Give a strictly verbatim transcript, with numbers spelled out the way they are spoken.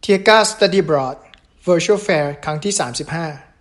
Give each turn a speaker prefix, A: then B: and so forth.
A: เทียก้า สตัดดี้ แอบรอด Virtual Fair ครั้งที่ สามสิบห้า